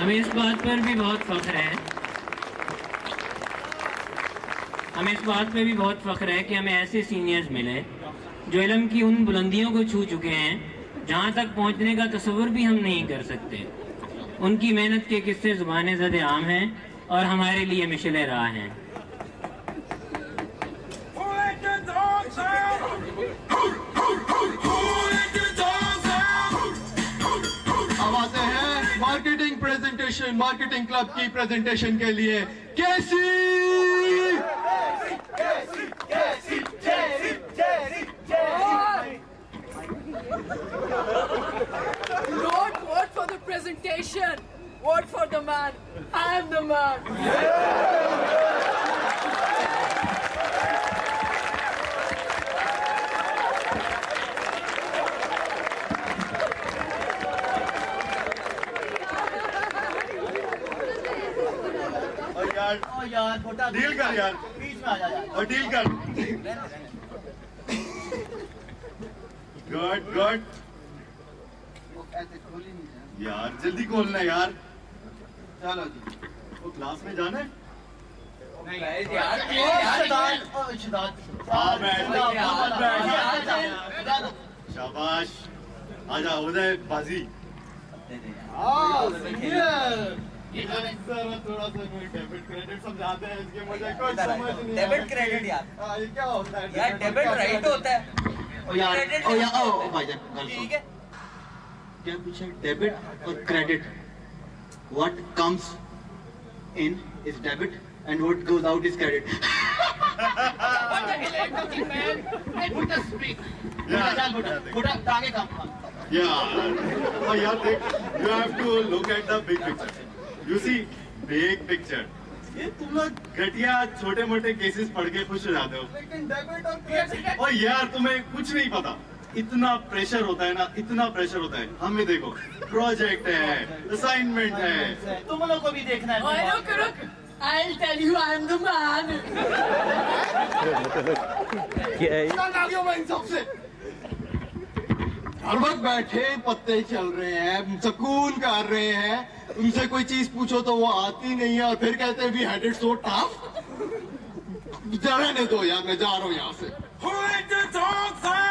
हमें इस बात पर भी बहुत फ़ख्र है कि हमें ऐसे सीनियर्स मिले जो इल्म की उन बुलंदियों को छू चुके हैं जहां तक पहुंचने का तसव्वुर भी हम नहीं कर सकते। उनकी मेहनत के किस्से ज़ुबाने ज़द आम हैं और हमारे लिए मिशले राह हैं। अब आते हैं मार्केटिंग प्रेजेंटेशन, मार्केटिंग क्लब की प्रेजेंटेशन के लिए। कैसी Don't vote for the presentation. Vote for the man. I am the man. और यार छोटा डील कर यार, बीच में आ जा यार और डील कर। गुड गुड यार, जल्दी खोलना यार। चलो जी, वो क्लास में जाना है? नहीं यार, शाबाश, आजा हो जाए बाजी। थोड़ा सा डेबिट क्रेडिट समझाते हैं, इसके मुझे कुछ समझ नहीं। डेबिट क्रेडिट यार, ये क्या होता है यार? डेबिट राइट होता है भाईजान, ठीक है। क्या पूछा? डेबिट और credit. What comes in is debit and what goes out is credit. What the hell are you talking, man? Hey, Buddha, speak. Buddha, आगे काम। Yeah, देख, you have to look at the big picture. You see, big picture. ये तुम लोग घटिया छोटे मोटे cases पढ़ के खुश हो जाते हो, लेकिन डेबिट और क्रेडिट, और यार तुम्हें कुछ नहीं पता। इतना प्रेशर होता है ना, इतना प्रेशर होता है। हमें देखो, प्रोजेक्ट है, असाइनमेंट है, तुम लोग को भी देखना है। रुक, I'll tell you I am the man. इन सबसे हर वक्त बैठे पत्ते चल रहे हैं, सुकून कर रहे हैं, उनसे कोई चीज पूछो तो वो आती नहीं है और फिर कहते हैं we had it so tough. रहने दो यार, मैं जा रहा हूँ यहाँ से।